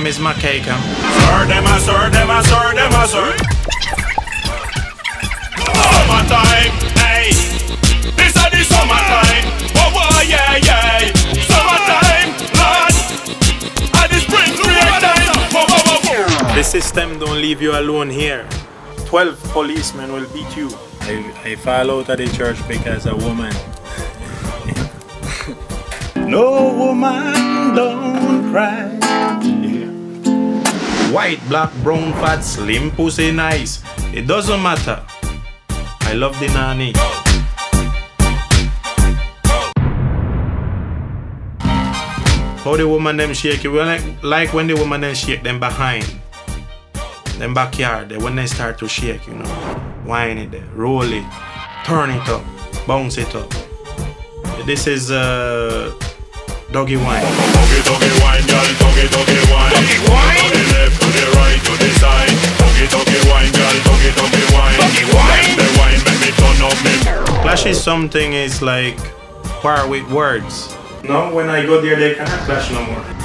is Mckeycam. Sir, them a sir, them a sir, them a sir. Summertime, hey. This is the summertime. Whoa, whoa, yeah, yeah. Summertime, Lord. And the spring break time. Whoa, whoa, whoa, whoa. The system don't leave you alone here. 12 policemen will beat you. I fall out of the church because a woman. No woman don't cry. Yeah. White, black, brown, fat, slim, pussy, nice. It doesn't matter. I love the nanny. How the woman them shake you, like when the woman them shake them behind. Them backyard, when they start to shake, you know. Whine it there, roll it, turn it up, bounce it up. This is doggy wine. Doggy, doggy wine, girl, doggy, doggy wine. Doggy wine. To the left, to the right, to the side. Doggy, doggy wine, girl, doggy, doggy wine. Doggy wine. The wine make me turn up me. Clash is something is like war with words. No, when I go there, they cannot clash no more.